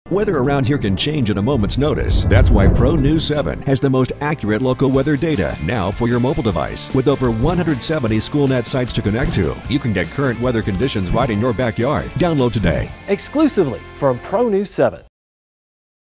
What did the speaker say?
Weather around here can change at a moment's notice. That's why Pronews 7 has the most accurate local weather data now for your mobile device. With over 170 SchoolNET sites to connect to, you can get current weather conditions right in your backyard. Download today. Exclusively from Pronews 7.